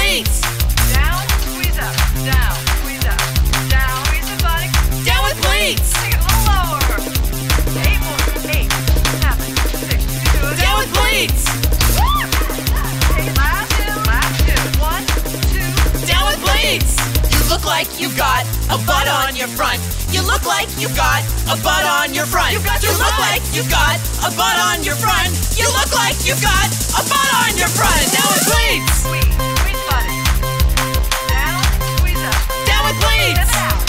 pleats. Down, squeeze up. Down, squeeze up. Down, squeeze the buttocks. Down with pleats. Take it a little lower. 8 more. 8, 7, 6. You do it. Down with pleats. Okay, last two. 1, 2. Down with pleats. You look like you've got a butt on your front. You look like you've got a butt on your front. You look like you've got a butt on your front. You look like you've got a butt on your front. Down with pleats. Squeeze buttocks. Down, squeeze up. Down with pleats. Step it out.